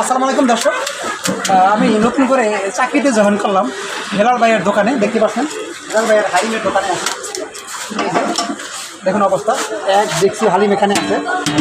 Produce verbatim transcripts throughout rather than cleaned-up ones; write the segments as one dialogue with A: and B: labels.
A: আসসালামু আলাইকুম দর্শক, আমি নতুন করে চাকরিতে জয়েন করলাম হেলাল ভাইয়ের দোকানে। দেখতে পাচ্ছেন হেলাল ভাইয়ের হালিমের দোকানে আছে। দেখুন অবস্থা, এক দেখছি হালিম এখানে আছে।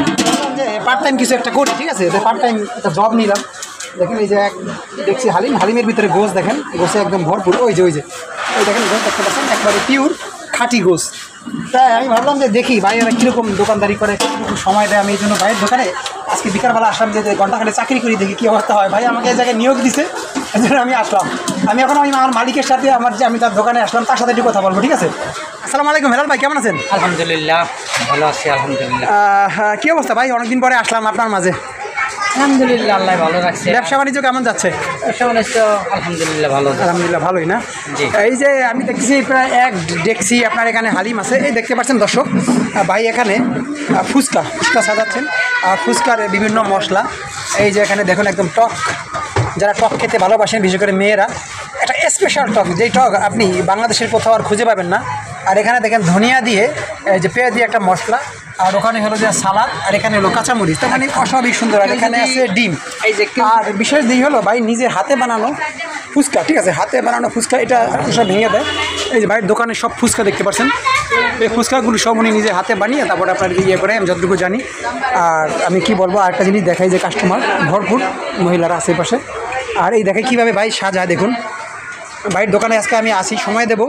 A: যে পার্ট টাইম কিছু একটা করি, ঠিক আছে, পার্ট টাইম একটা জব নিলাম। দেখেন এই যে এক দেখছি হালিম, হালিমের ভিতরে গোশ দেখেন, গোশে একদম ভরপুর। ওই যে ওই যে ওই দেখেন গোশ দেখতে পাচ্ছেন, একবারে পিওর খাঁটি গোশ। তাই আমি ভাবলাম যে দেখি ভাইয়েরা কীরকম দোকানদারি করে, কীরকম সময় দেয়। আমি এই জন্য ভাইয়ের দোকানে আজকে বিকালবেলা আসলাম যে ঘন্টাখানে চাকরি করি, দেখি কী অবস্থা হয়। ভাই আমাকে এই জায়গায় নিয়োগ দিছে, এই জন্য আমি আসলাম। আমি এখন আমি আমার মালিকের সাথে, আমার যে আমি তার দোকানে আসলাম, তার সাথে একটু কথা বলবো, ঠিক আছে। আসসালামু আলাইকুম হেলাল ভাই, কেমন আছেন?
B: আলহামদুলিল্লাহ ভালো আছি। আলহামদুলিল্লাহ।
A: কী অবস্থা ভাই? অনেকদিন পরে আসলাম আপনার মাঝে।
B: আলহামদুলিল্লাহ আল্লাহ ভালো রাখছে।
A: ব্যবসা বাণিজ্য কেমন যাচ্ছে?
B: ব্যবসা বাণিজ্য আলহামদুলিল্লাহ ভালো।
A: আলহামদুলিল্লাহ ভালোই না?
B: জি।
A: এই যে আমি দেখতেছি প্রায় এক দেখছি আপনার এখানে হালিম আছে। এই দেখতে পাচ্ছেন দর্শক, ভাই এখানে ফুচকা ফুচকা সাজাচ্ছেন, আর ফুচকার বিভিন্ন মশলা। এই যে এখানে দেখুন একদম টক, যারা টক খেতে ভালোবাসেন, বিশেষ করে মেয়েরা, একটা স্পেশাল টক, যেই টক আপনি বাংলাদেশের কোথাও আর খুঁজে পাবেন না। আর এখানে দেখেন ধনিয়া দিয়ে, যে পেঁয়াজ দিয়ে একটা মশলা, আর ওখানে হলো যে সালাদ, আর এখানে হলো কাঁচামরিচ। তো মানে অস্বাভাবিক সুন্দর। আর এখানে আছে ডিম। এই যে আর বিশেষ দিক হলো ভাই নিজে হাতে বানানো ফুচকা, ঠিক আছে, হাতে বানানো ফুচকা। এটা সব ভেঙে দেয়। এই যে ভাইয়ের দোকানে সব ফুচকা দেখতে পাচ্ছেন, এই ফুচকাগুলো সব উনি নিজে হাতে বানিয়ে তারপরে আপনার ইয়ে করে, আমি যতটুকু জানি। আর আমি কি বলবো, আরেকটা জিনিস দেখাই যে কাস্টমার ভরপুর, মহিলারা আশেপাশে। আর এই দেখে কীভাবে ভাই সাজায় দেখুন। ভাইয়ের দোকানে আজকে আমি আসি, সময় দেব,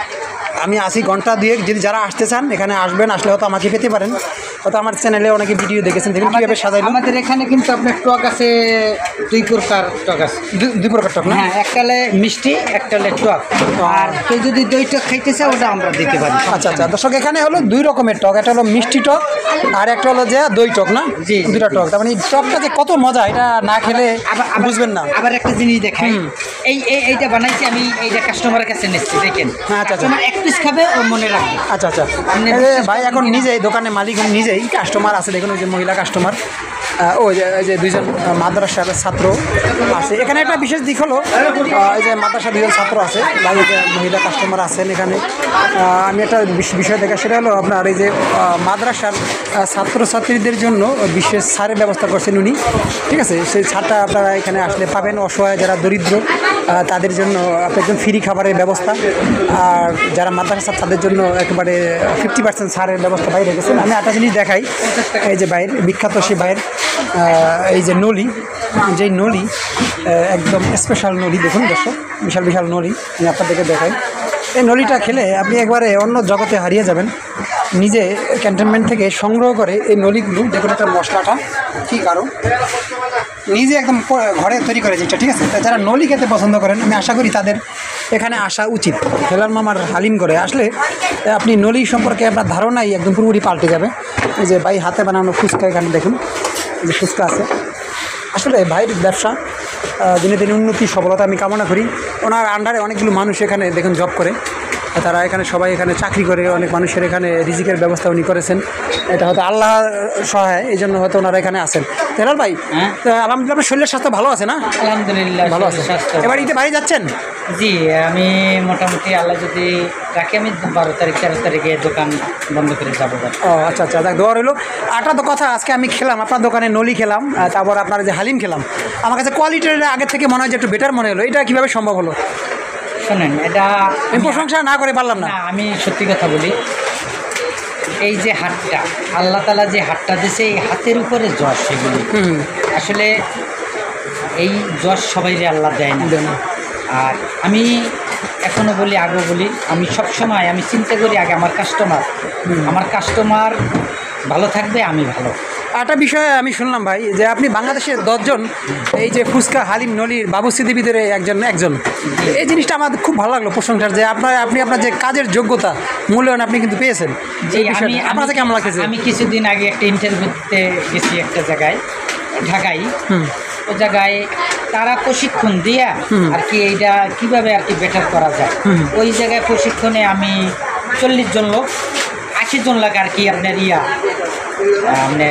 A: আমি আসি ঘন্টা দুয়েক। যদি যারা আসতে চান এখানে আসবেন, আসলে হয়তো আমাকে পেতে পারেন, হয়তো আমার চ্যানেলে অনেকে ভিডিও দেখেছেন। দেখুন কীভাবে সাজাইল।
B: আমাদের এখানে কিন্তু আপনার টক আছে দুই প্রকার টক আছে।
A: দুই প্রকার টক না?
B: হ্যাঁ, একটা হলে মিষ্টি, একটা হলে টক। আর কেউ যদি দই টক খাইতে চায় ওটা আমরা দিতে পারি।
A: আচ্ছা আচ্ছা দর্শক, এখানে হলো দুই রকমের টক, একটা হলো মিষ্টি টক আর একটা হলো যে দই টক না?
B: জি,
A: দুটা টক। তার মানে এই টকটা যে কত মজা, এটা না খেলে বুঝবেন না।
B: আবার একটা জিনিস দেখাই, এই এইটা বানাইছি আমি, এইটা কাস্টমারের কাছে নিচ্ছি, দেখেন।
A: হ্যাঁ আচ্ছা আচ্ছা,
B: আমার এক পিস খাবে ও মনে রাখবে।
A: আচ্ছা আচ্ছা। ভাই এখন নিজেই দোকানে মালিক, নিজেই কাস্টমার আছে। দেখুন ওই যে মহিলা কাস্টমার, ও যে ওই যে দুইজন মাদ্রাসার ছাত্র আছে এখানে। একটা বিশেষ দিক হলো এই যে মাদ্রাসা দুজন ছাত্র আছে, বাইরে মহিলা কাস্টমার আছেন এখানে। আমি একটা বিষয় দেখা, সেটা হলো আপনার এই যে মাদ্রাসার ছাত্রছাত্রীদের জন্য বিশেষ ছাড়ের ব্যবস্থা করছেন উনি, ঠিক আছে। সেই ছাড়টা আপনারা এখানে আসলে পাবেন। অসহায় যারা দরিদ্র তাদের জন্য একদম ফ্রি খাবারের ব্যবস্থা, আর যারা মাদ্রাসা তাদের জন্য একেবারে ফিফটি পার্সেন্ট ছাড়ের ব্যবস্থা বাইরে রেখেছেন। আমি একটা জিনিস দেখাই, এই যে বাইরের বিখ্যাত সে বাইরের এই যে নলি, যেই নলি একদম স্পেশাল নলি, দেখুন দর্শক, বিশাল বিশাল নলি আমি আপনাদেরকে দেখাই। এই নলিটা খেলে আপনি একবারে অন্য জগতে হারিয়ে যাবেন। নিজে ক্যান্টনমেন্ট থেকে সংগ্রহ করে এই নলিগুলো, দেখুন একটা মশলাটা কী কারণ, নিজে একদম ঘরে তৈরি করে যেটা, ঠিক আছে। যারা নলি খেতে পছন্দ করেন, আমি আশা করি তাদের এখানে আসা উচিত। হেলাল মামার হালিম করে আসলে আপনি নলি সম্পর্কে আপনার ধারণাই একদম পুরোপুরি পাল্টে যাবে। এই যে ভাই হাতে বানানো ফুচকা, এখানে দেখুন এই যে ফুচকা আছে। আসলে ভাইয়ের ব্যবসা দিনে দিনে উন্নতি সফলতা আমি কামনা করি। ওনার আন্ডারে অনেকগুলো মানুষ এখানে দেখুন জব করে, তারা এখানে সবাই এখানে চাকরি করে, অনেক মানুষের এখানে রিজিকের ব্যবস্থা উনি করেছেন। এটা হয়তো আল্লাহ সহায়, এই জন্য হয়তো ওনারা এখানে আসেন। হেলাল ভাই, আলহামদুলিল্লাহ আপনার শরীরের স্বাস্থ্য ভালো আছে না?
B: আলহামদুলিল্লাহ ভালো আছে।
A: এবার ঈদে বাড়ি যাচ্ছেন?
B: জি, আমি মোটামুটি আল্লাহ যদি রাখি আমি বারো তারিখ তেরো তারিখে দোকান বন্ধ করে যাবো।
A: ও আচ্ছা আচ্ছা, দেখ দোয়া রইল। আটা তো কথা, আজকে আমি খেলাম আপনার দোকানে নলি খেলাম, তারপর আপনার যে হালিম খেলাম, আমার কাছে কোয়ালিটির আগের থেকে মনে হয় যে একটু বেটার মনে হলো। এটা কীভাবে সম্ভব হলো?
B: শোনেন, এটা
A: আমি প্রশংসা না করে পারলাম না।
B: আমি সত্যি কথা বলি, এই যে হাতটা আল্লাহ তালা যে হাতটা দিয়েছে, এই হাতের উপরে যশ, সেগুলি আসলে এই যশ সবাই আল্লাহ দেয় না। আর আমি এখনও বলি, আগেও বলি, আমি সবসময় আমি চিন্তা করি আগে আমার কাস্টমার, আমার কাস্টমার ভালো থাকবে, আমি ভালো।
A: একটা বিষয়ে আমি শুনলাম ভাই, যে আপনি বাংলাদেশের দশজন এই যে ফুচকা হালিম নলির বাবুশ্রী ভিতরে একজন একজন এই জিনিসটা আমার খুব ভালো লাগলো, প্রশংসার। যে আপনার আপনি আপনার যে কাজের যোগ্যতা মূল্যায়ন আপনি কিন্তু পেয়েছেন।
B: আমি
A: আপনার কাছে কেমন লাগতেছে?
B: আমি কিছুদিন আগে একটা ইন্টারভিউ দিতে গেছি একটা জায়গায়, ঢাকায়। ও জায়গায় তারা প্রশিক্ষণ দিয়া আর কি এইটা কীভাবে আর কি বেটার করা যায়, ওই জায়গায় প্রশিক্ষণে আমি চল্লিশ জন লোক, আশি জন লোক আর কি আপনার ইয়া আপনার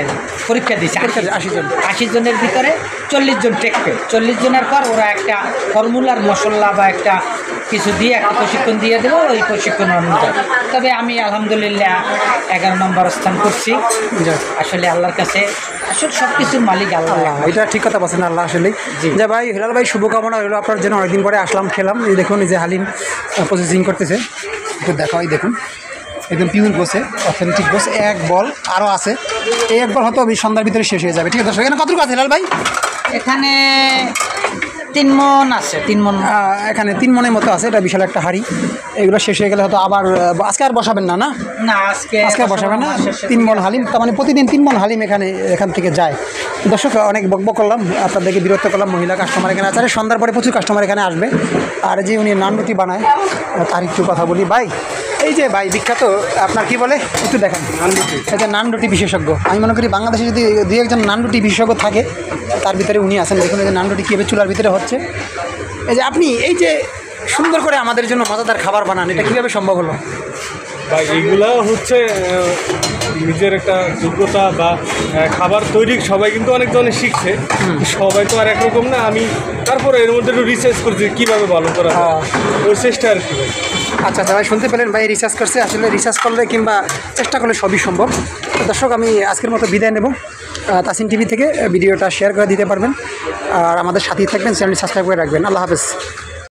B: পরীক্ষা দিয়েছে
A: পরীক্ষা দিয়েছে, আশি জন।
B: আশি জনের ভিতরে চল্লিশ জন টেকবে, চল্লিশ জনের পর ওরা একটা ফর্মুলার মশলা বা একটা কিছু দিয়ে একটা প্রশিক্ষণ দিয়ে দেবো, ওই প্রশিক্ষণ অনুযায়ী। তবে আমি আলহামদুলিল্লাহ এগারো নম্বর স্থান করছি।
A: যাক।
B: আসলে আল্লাহর কাছে আসলে সব কিছুর মালিক আল্লাহ।
A: আল্লাহ, এটা ঠিক কথা বলছেন আল্লাহ আসলে। যে ভাই হিলাল ভাই শুভকামনা হলো আপনার জন্য, অনেকদিন পরে আসলাম, খেলাম। এই দেখুন এই যে হালিম প্রসেসিং করতেছে, একটু দেখো, এই দেখুন একদম পিওর গোছে, অথেন্টিক গোছ। এক বল আরও আছে, এই এক বল হয়তো আমি সন্ধ্যার ভিতরে শেষ হয়ে যাবে। ঠিক আছে দর্শক, এখানে কতটুকু আছে হিলাল ভাই?
B: এখানে তিন মন আছে, তিন মন।
A: আহ, এখানে তিন মনের মতো আছে, এটা বিশাল একটা হাড়ি। এগুলো শেষ হয়ে গেলে হয়তো আবার আহ, আজকে আর বসাবেন না না
B: না আজকে
A: আজকে বসাবেন না। তিন মন হালিম, তার মানে প্রতিদিন তিন মন হালিম এখানে এখান থেকে যায়। দর্শক অনেক বকবক করলাম, আপনাদেরকে বিরক্ত করলাম। মহিলা কাস্টমার এখানে আছে, আর সন্ধ্যার পরে প্রচুর কাস্টমার এখানে আসবে। আর যে উনি নান রুটি বানায় তার একটু কথা বলি। ভাই এই যে ভাই বিখ্যাত আপনার কি বলে একটু দেখেন, নান রুটি, এই যে নান রুটি বিশেষজ্ঞ। আমি মনে করি বাংলাদেশে যদি দুই একজন নান রুটি বিশেষজ্ঞ থাকে, তার ভিতরে উনি আছেন। দেখুন এই যে নান রুটি কীভাবে চুলার ভিতরে হচ্ছে। এই যে আপনি এই যে সুন্দর করে আমাদের জন্য মজাদার খাবার বানান, এটা কীভাবে সম্ভব হলো?
C: বা এইগুলা হচ্ছে আহ, নিজের একটা যোগ্যতা বা আহ, খাবার তৈরি সবাই কিন্তু অনেক ধরনের শিখছে, সবাই তো আর একরকম না। আমি তারপরে এর মধ্যে একটু রিসার্চ করছি কীভাবে ভালো করা যায়, ওই চেষ্টা আর কি।
A: আচ্ছা আচ্ছা ভাই, শুনতে পেলেন ভাই রিসার্চ করছে। আসলে রিসার্চ করলে কিংবা চেষ্টা করলে সবই সম্ভব। তো দর্শক আমি আজকের মতো বিদায় নেব তাসিন টিভি থেকে। ভিডিওটা শেয়ার করে দিতে পারবেন, আর আমাদের সাথেই থাকবেন, চ্যানেলটি সাবস্ক্রাইব করে রাখবেন। আল্লাহ হাফেজ।